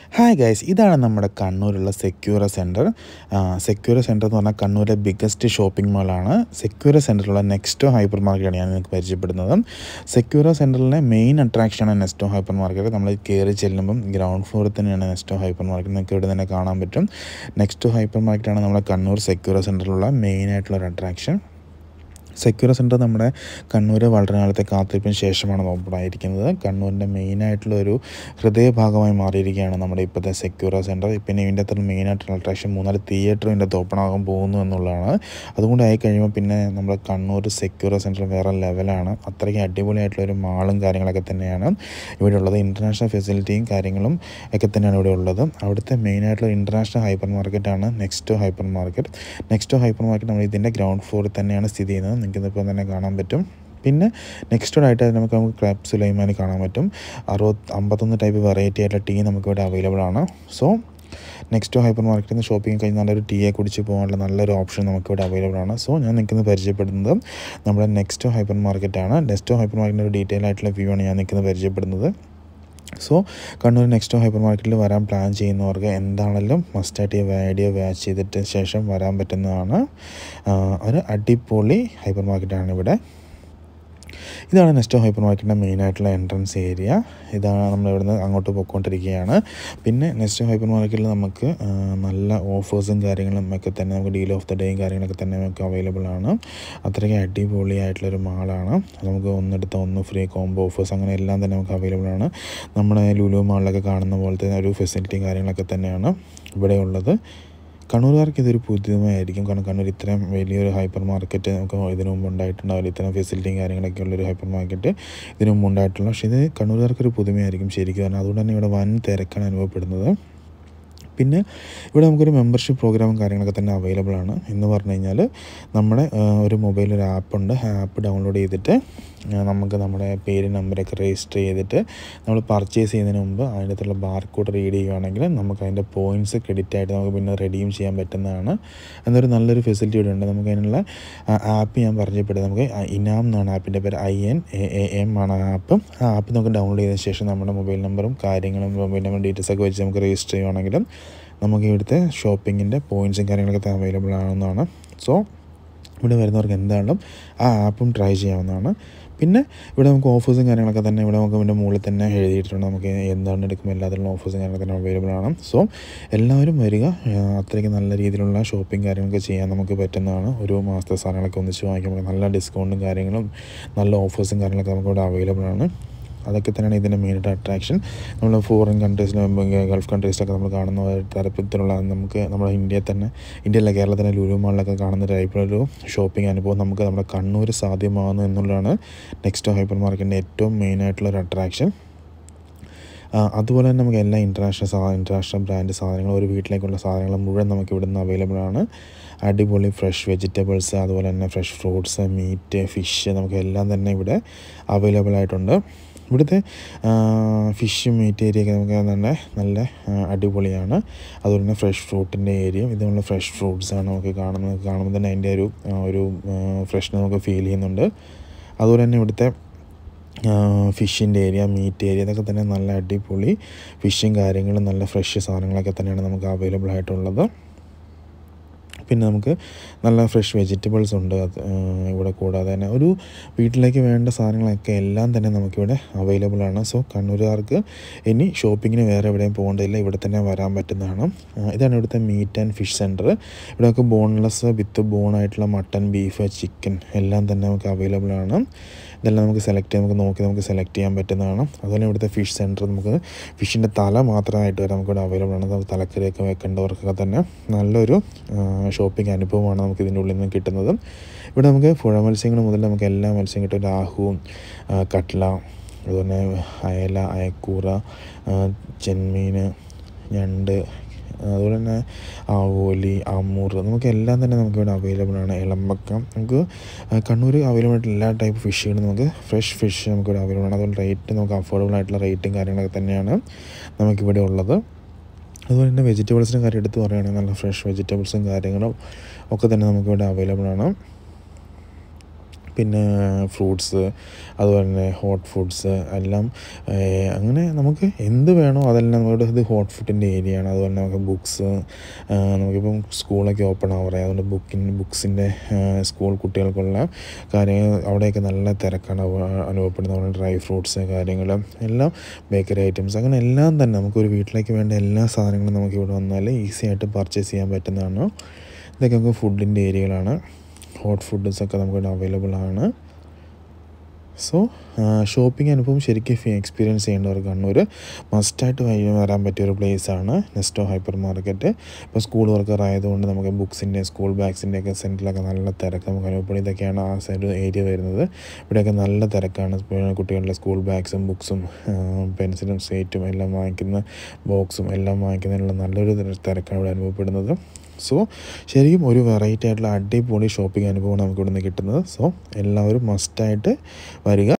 Hi guys, ഇതാണ് നമ്മുടെ കണ്ണൂരുള്ള സെക്യൂര centre. സെക്യൂര centre എന്ന് പറഞ്ഞാൽ കണ്ണൂരിലെ ബിഗ്ഗസ്റ്റ് ഷോപ്പിംഗ് മാളാണ്. സെക്യൂര സെൻറ്ററിലുള്ള നെക്സ്റ്റോ ഹൈപ്പർ മാർക്കറ്റാണ് ഞാൻ നിങ്ങൾക്ക് പരിചയപ്പെടുന്നത്. സെക്യൂര സെൻറ്ററിലെ മെയിൻ അട്രാക്ഷനാണ് നെസ്റ്റോ ഹൈപ്പർ മാർക്കറ്റ്. നമ്മൾ കയറി ചെല്ലുമ്പം ഗ്രൗണ്ട് ഫ്ലോറിൽ തന്നെയാണ് നെസ്റ്റോ ഹൈപ്പർ മാർക്കറ്റ്. നിങ്ങൾക്ക് ഇവിടെ തന്നെ കാണാൻ പറ്റും. നെക്സ്റ്റോ ഹൈപ്പർ മാർക്കറ്റാണ് നമ്മുടെ കണ്ണൂർ സെക്യൂര സെൻറ്ററിലുള്ള മെയിനായിട്ടുള്ളൊരു അട്രാക്ഷൻ. സെക്യൂര സെൻറ്റർ നമ്മുടെ കണ്ണൂർ വളരെ നാളത്തെ കാത്തിരിപ്പിന് ശേഷമാണ് ഓപ്പൺ ആയിരിക്കുന്നത്. കണ്ണൂരിൻ്റെ മെയിനായിട്ടുള്ളൊരു ഹൃദയഭാഗമായി മാറിയിരിക്കുകയാണ് നമ്മുടെ ഇപ്പോഴത്തെ സെക്യൂര സെൻറ്റർ. പിന്നെ ഇതിൻ്റെ അത്ര മെയിനായിട്ടുള്ള അട്രാക്ഷൻ 3-4 തിയേറ്ററും ഇതിൻ്റെ ഓപ്പൺ ആകാൻ പോകുന്നു എന്നുള്ളതാണ്. അതുകൊണ്ട് ആയി കഴിയുമ്പോൾ പിന്നെ നമ്മുടെ കണ്ണൂർ സെക്യൂര സെൻറ്റർ വേറെ ലെവലാണ്. അത്രയ്ക്ക് അടിപൊളിയായിട്ടുള്ളൊരു മാളും കാര്യങ്ങളൊക്കെ തന്നെയാണ് ഇവിടെ ഉള്ളത്. ഇൻ്റർനാഷണൽ ഫെസിലിറ്റിയും കാര്യങ്ങളും ഒക്കെ തന്നെയാണ് ഇവിടെ ഉള്ളത്. അവിടുത്തെ മെയിനായിട്ടുള്ള ഇൻ്റർനാഷണൽ ഹൈപ്പർ മാർക്കറ്റാണ് Nesto hypermarket. Nesto hypermarket നമ്മൾ ഇതിൻ്റെ ഗ്രൗണ്ട് ഫ്ലോറിൽ തന്നെയാണ് സ്ഥിതി ചെയ്യുന്നത്. നിങ്ങൾക്കിപ്പോൾ തന്നെ കാണാൻ പറ്റും. പിന്നെ നെക്സ്റ്റ് ആയിട്ട് നമുക്ക് ക്രാബ് സുലൈമാനി കാണാൻ പറ്റും. 51 ടൈപ്പ് വെറൈറ്റി ആയിട്ടുള്ള ടീ നമുക്കിവിടെ അവൈലബിൾ ആണ്. സോ നെക്സ്റ്റോ ഹൈപ്പർ മാർക്കറ്റിൽ നിന്ന് ഷോപ്പിംഗ് കഴിഞ്ഞ് നല്ലൊരു ടീയെ കുടിച്ച് പോകാനുള്ള നല്ലൊരു ഓപ്ഷൻ നമുക്കിവിടെ അവൈലബിൾ ആണ്. സോ ഞാൻ നിൽക്കുന്നത് പരിചയപ്പെടുന്നത് നമ്മുടെ നെക്സ്റ്റോ ഹൈപ്പർ മാർക്കറ്റാണ്. നെക്സ്റ്റോ ഹൈപ്പർ മാർക്കറ്റിൻ്റെ ഒരു ഡീറ്റെയിൽ ആയിട്ടുള്ള വ്യൂ ആണ് ഞാൻ നിൽക്കുന്നത് പരിചയപ്പെടുന്നത്. സോ കണ്ണൂർ നെക്സ്റ്റോ ഹൈപ്പർ മാർക്കറ്റിൽ വരാൻ പ്ലാൻ ചെയ്യുന്നവർക്ക് എന്താണെങ്കിലും മസ്റ്റായിട്ട് ഈ വീഡിയോ വാച്ച് ചെയ്തിട്ട് ശേഷം വരാൻ പറ്റുന്നതാണ്. ഒരു അടിപൊളി ഹൈപ്പർ മാർക്കറ്റാണ് ഇവിടെ. ഇതാണ് നെസ്റ്റോ ഹൈപ്പർ മാർക്കറ്റിൻ്റെ മെയിനായിട്ടുള്ള എൻട്രൻസ് ഏരിയ. ഇതാണ് നമ്മൾ ഇവിടുന്ന് അങ്ങോട്ട് പോയിക്കൊണ്ടിരിക്കുകയാണ്. പിന്നെ നെസ്റ്റോ ഹൈപ്പർ മാർക്കറ്റിൽ നമുക്ക് നല്ല ഓഫേഴ്സും കാര്യങ്ങളും ഒക്കെ തന്നെ നമുക്ക് ഡീൽ ഓഫ് ദ ഡേയും കാര്യങ്ങളൊക്കെ തന്നെ നമുക്ക് അവൈലബിൾ ആണ്. അത്രയ്ക്ക് അടിപൊളിയായിട്ടുള്ളൊരു മാളാണ്. നമുക്ക് ഒന്നെടുത്ത ഒന്ന് ഫ്രീ കോംബോ ഓഫേഴ്സ് അങ്ങനെ എല്ലാം തന്നെ നമുക്ക് അവൈലബിൾ ആണ്. നമ്മുടെ ലുലു മാളിലൊക്കെ കാണുന്ന പോലത്തെ ഒരു ഫെസിലിറ്റിയും കാര്യങ്ങളൊക്കെ തന്നെയാണ് ഇവിടെ ഉള്ളത്. കണ്ണൂരുകാർക്ക് ഇതൊരു പുതുമയായിരിക്കും. കാരണം കണ്ണൂർ ഇത്രയും വലിയൊരു ഹൈപ്പർ മാർക്കറ്റ് നമുക്ക് ഇതിനു മുമ്പ് ഉണ്ടായിട്ടുണ്ടാവില്ല. ഇത്രയും ഫെസിലിറ്റിയും കാര്യങ്ങളൊക്കെ ഉള്ളൊരു ഹൈപ്പർ മാർക്കറ്റ് ഇതിനു മുമ്പ് ഉണ്ടായിട്ടുള്ള. പക്ഷേ ഇത് കണ്ണൂരുകാർക്കൊരു പുതുമയായിരിക്കും ശരിക്കും. കാരണം അതുകൊണ്ട് തന്നെ ഇവിടെ വൻ തിരക്കാണ് അനുഭവപ്പെടുന്നത്. പിന്നെ ഇവിടെ നമുക്കൊരു മെമ്പർഷിപ്പ് പ്രോഗ്രാമും കാര്യങ്ങളൊക്കെ തന്നെ അവൈലബിൾ ആണ്. എന്ന് പറഞ്ഞു കഴിഞ്ഞാൽ നമ്മുടെ ഒരു മൊബൈലൊരു ആപ്പുണ്ട്. ആ ആപ്പ് ഡൗൺലോഡ് ചെയ്തിട്ട് നമുക്ക് നമ്മുടെ പേര് നമ്പറൊക്കെ രജിസ്റ്റർ ചെയ്തിട്ട് നമ്മൾ പർച്ചേസ് ചെയ്യുന്നതിന് മുമ്പ് അതിൻ്റെ അകത്തുള്ള ബാർകോഡ് റീഡ് ചെയ്യുകയാണെങ്കിൽ നമുക്ക് അതിൻ്റെ പോയിൻറ്റ്സ് ക്രെഡിറ്റ് ആയിട്ട് നമുക്ക് പിന്നെ റെഡീം ചെയ്യാൻ പറ്റുന്നതാണ്. എന്നൊരു നല്ലൊരു ഫെസിലിറ്റി ഇവിടെ ഉണ്ട്. നമുക്ക് അതിനുള്ള ആപ്പ് ഞാൻ പരിചയപ്പെടുന്നത്. നമുക്ക് ഇനാം എന്നാണ് ആപ്പിൻ്റെ പേര്. INAAM ആണ് ആ ആപ്പ്. ആ ആപ്പ് നമുക്ക് ഡൗൺലോഡ് ചെയ്തതിന് ശേഷം നമ്മുടെ മൊബൈൽ നമ്പറും കാര്യങ്ങളും മൊബൈൽ നമ്പർ ഡീറ്റെയിൽസൊക്കെ വെച്ച് നമുക്ക് രജിസ്റ്റർ ചെയ്യുകയാണെങ്കിലും നമുക്ക് ഇവിടുത്തെ ഷോപ്പിങ്ങിൻ്റെ പോയിൻറ്റ്സും കാര്യങ്ങളൊക്കെ അവൈലബിൾ ആവുന്നതാണ്. സോ ഇവിടെ വരുന്നവർക്ക് എന്തായാലും ആ ആപ്പും ട്രൈ ചെയ്യാവുന്നതാണ്. പിന്നെ ഇവിടെ നമുക്ക് ഓഫേഴ്സും കാര്യങ്ങളൊക്കെ തന്നെ ഇവിടെ നമുക്ക് ഇതിൻ്റെ മുകളിൽ തന്നെ എഴുതിയിട്ടുണ്ട്. നമുക്ക് എന്താണ് എടുക്കുമ്പോൾ എല്ലാത്തിലുള്ള ഓഫേഴ്സും കാര്യങ്ങളൊക്കെ തന്നെ അവൈലബിൾ ആണ്. സോ എല്ലാവരും വരിക. അത്രയ്ക്ക് നല്ല രീതിയിലുള്ള ഷോപ്പിംഗ് കാര്യങ്ങളൊക്കെ ചെയ്യാൻ നമുക്ക് പറ്റുന്നതാണ്. ഒരു മാസത്തെ സാധനങ്ങളൊക്കെ ഒന്നിച്ച് വാങ്ങിക്കുമ്പോൾ നല്ല ഡിസ്കൗണ്ടും കാര്യങ്ങളും നല്ല ഓഫേഴ്സും കാര്യങ്ങളൊക്കെ നമുക്ക് ഇവിടെ അവൈലബിൾ ആണ്. അതൊക്കെ തന്നെയാണ് ഇതിൻ്റെ മെയിനായിട്ട് അട്രാക്ഷൻ. നമ്മൾ ഫോറിൻ കൺട്രീസിലും ഗൾഫ് കൺട്രീസിലൊക്കെ നമ്മൾ കാണുന്ന തരത്തിലുള്ള നമുക്ക് നമ്മുടെ ഇന്ത്യയിലെ കേരളത്തിലെ ലുലു മാളിലൊക്കെ കാണുന്ന ടൈപ്പിലൊരു ഷോപ്പിംഗ് അനുഭവം നമുക്ക് നമ്മുടെ കണ്ണൂർ സാധ്യമാകുന്നു എന്നുള്ളതാണ് നെക്സ്റ്റോ ഹൈപ്പർ മാർക്കറ്റിൻ്റെ ഏറ്റവും മെയിനായിട്ടുള്ളൊരു അട്രാക്ഷൻ. അതുപോലെ തന്നെ നമുക്ക് എല്ലാ ഇൻ്റർനാഷണൽ ബ്രാൻഡ് സാധനങ്ങളും ഒരു വീട്ടിലേക്കുള്ള സാധനങ്ങൾ മുഴുവൻ നമുക്ക് ഇവിടുന്ന് അവൈലബിൾ ആണ്. അടിപൊളി ഫ്രഷ് വെജിറ്റബിൾസ്, അതുപോലെ തന്നെ ഫ്രഷ് ഫ്രൂട്ട്സ്, മീറ്റ്, ഫിഷ് നമുക്ക് എല്ലാം തന്നെ ഇവിടെ അവൈലബിൾ ആയിട്ടുണ്ട്. ഇവിടുത്തെ ഫിഷ് മീറ്റ് ഏരിയയൊക്കെ നമുക്ക് തന്നെ നല്ല അടിപൊളിയാണ്. അതുപോലെ തന്നെ ഫ്രഷ് ഫ്രൂട്ടിൻ്റെ ഏരിയയും ഇത് നമ്മൾ ഫ്രഷ് ഫ്രൂട്ട്സാണ് നമുക്ക് കാണുമ്പോൾ തന്നെ അതിൻ്റെ ഒരു ഫ്രഷ്നെസ് നമുക്ക് ഫീൽ ചെയ്യുന്നുണ്ട്. അതുപോലെ തന്നെ ഇവിടുത്തെ ഫിഷിൻ്റെ ഏരിയ, മീറ്റ് ഏരിയ ഇതൊക്കെ തന്നെ നല്ല അടിപൊളി ഫിഷും കാര്യങ്ങളും നല്ല ഫ്രഷ് സാധനങ്ങളൊക്കെ തന്നെയാണ് നമുക്ക് അവൈലബിൾ ആയിട്ടുള്ളത്. പിന്നെ നമുക്ക് നല്ല ഫ്രഷ് വെജിറ്റബിൾസ് ഉണ്ട് ഇവിടെ. കൂടാതെ തന്നെ ഒരു വീട്ടിലേക്ക് വേണ്ട സാധനങ്ങളൊക്കെ എല്ലാം തന്നെ നമുക്കിവിടെ അവൈലബിൾ ആണ്. സോ കണ്ണൂരുകാർക്ക് ഇനി ഷോപ്പിങ്ങിന് വേറെ എവിടെയും പോകേണ്ടതില്ല, ഇവിടെ തന്നെ വരാൻ പറ്റുന്നതാണ്. ഇതാണ് ഇവിടുത്തെ മീറ്റ് ആൻഡ് ഫിഷ് സെൻറ്റർ. ഇവിടെ നമുക്ക് ബോൺലെസ് വിത്ത് ബോണായിട്ടുള്ള മട്ടൺ, ബീഫ്, ചിക്കൻ എല്ലാം തന്നെ നമുക്ക് അവൈലബിൾ ആണ്. ഇതെല്ലാം നമുക്ക് നമുക്ക് സെലക്ട് ചെയ്യാൻ പറ്റുന്നതാണ്. അതുപോലെ ഇവിടുത്തെ ഫിഷ് സെൻറ്റർ നമുക്ക് ഫിഷിൻ്റെ തല മാത്രമായിട്ട് വരെ നമുക്കിവിടെ അവൈലബിൾ ആണ്. നമുക്ക് തലക്കറിയൊക്കെ വെക്കേണ്ടവർക്കൊക്കെ തന്നെ നല്ലൊരു ഷോപ്പിംഗ് അനുഭവമാണ് നമുക്ക് ഇതിൻ്റെ ഉള്ളിൽ നിന്ന് കിട്ടുന്നത്. ഇവിടെ നമുക്ക് പുഴ മത്സ്യങ്ങൾ മുതൽ നമുക്ക് എല്ലാ മത്സ്യം കിട്ടും. ലാഹുവും കട്ട്ല, അതുപോലെ അയല, അയക്കൂറ, ചെമ്മീൻ, ഞണ്ട്, അതുപോലെ തന്നെ ആവോലി, അമൂർ നമുക്ക് എല്ലാം തന്നെ നമുക്കിവിടെ അവൈലബിൾ ആണ്. ഇളമ്പക്ക നമുക്ക് കണ്ണൂർ അവൈലബിൾ ആയിട്ടുള്ള എല്ലാ ടൈപ്പ് ഫിഷുകളും നമുക്ക് ഫ്രഷ് ഫിഷ് നമുക്കിവിടെ അവൈലബിൾ ആണ്. അതുപോലെ റേറ്റ് നമുക്ക് അഫോർഡബിൾ ആയിട്ടുള്ള റേറ്റും കാര്യങ്ങളൊക്കെ തന്നെയാണ് നമുക്കിവിടെ ഉള്ളത്. അതുപോലെ തന്നെ വെജിറ്റബിൾസിൻ്റെ കാര്യം എടുത്ത് പറയുകയാണെങ്കിൽ നല്ല ഫ്രഷ് വെജിറ്റബിൾസും കാര്യങ്ങളും ഒക്കെ തന്നെ നമുക്കിവിടെ അവൈലബിൾ ആണ്. പിന്നെ ഫ്രൂട്ട്സ്, അതുപോലെ തന്നെ ഹോട്ട് ഫുഡ്സ് എല്ലാം. അങ്ങനെ നമുക്ക് എന്ത് വേണോ അതെല്ലാം നമ്മുടെ ഇത് ഹോട്ട് ഫുഡിൻ്റെ ഏരിയയാണ്. അതുപോലെ തന്നെ നമുക്ക് ബുക്സ്, നമുക്കിപ്പം സ്കൂളൊക്കെ ഓപ്പൺ ആവാറായി, അതുകൊണ്ട് ബുക്സിൻ്റെ സ്കൂൾ കുട്ടികൾക്കുള്ള കാര്യങ്ങൾ അവിടെയൊക്കെ നല്ല തിരക്കാണ് അനുഭവപ്പെടുന്നത്. അതുപോലെ ഡ്രൈ ഫ്രൂട്ട്സ് കാര്യങ്ങൾ എല്ലാം, ബേക്കറി ഐറ്റംസ്, അങ്ങനെ എല്ലാം തന്നെ നമുക്കൊരു വീട്ടിലേക്ക് വേണ്ട എല്ലാ സാധനങ്ങളും നമുക്ക് ഇവിടെ വന്നാൽ ഈസി ആയിട്ട് പർച്ചേസ് ചെയ്യാൻ പറ്റുന്നതാണ്. ഇതൊക്കെ നമുക്ക് ഫുഡിൻ്റെ ഏരിയകളാണ്. ഹോട്ട് ഫുഡ്സൊക്കെ നമുക്കിവിടെ അവൈലബിൾ ആണ്. സോ ഷോപ്പിംഗ് അനുഭവം ശരിക്കും എക്സ്പീരിയൻസ് ചെയ്യേണ്ടവർ കണ്ണൂർ മസ്റ്റായിട്ട് വരാൻ പറ്റിയൊരു പ്ലേസാണ് നെസ്റ്റോ ഹൈപ്പർ മാർക്കറ്റ്. ഇപ്പോൾ സ്കൂൾ വർക്കർ ആയതുകൊണ്ട് നമുക്ക് ബുക്സിൻ്റെ, സ്കൂൾ ബാഗ്സിൻ്റെ ഒക്കെ സെൻറ്ററിലൊക്കെ നല്ല തിരക്ക് നമുക്ക് അനുഭവപ്പെടും. ഇതൊക്കെയാണ് ആ സൈഡ് ഏരിയ വരുന്നത്. ഇവിടെയൊക്കെ നല്ല തിരക്കാണ്. കുട്ടികളുടെ സ്കൂൾ ബാഗ്സും ബുക്സും പെൻസിലും സ്ലേറ്റും എല്ലാം വാങ്ങിക്കുന്ന, ബോക്സും എല്ലാം വാങ്ങിക്കുന്നതിനുള്ള നല്ലൊരു തിരക്കാണ് ഇവിടെ അനുഭവപ്പെടുന്നത്. സോ ശരിക്കും ഒരു വെറൈറ്റി ആയിട്ടുള്ള അടിപൊളി ഷോപ്പിംഗ് അനുഭവമാണ് നമുക്ക് ഇവിടെ നിന്ന് കിട്ടുന്നത്. സോ എല്ലാവരും മസ്റ്റായിട്ട് വരിക.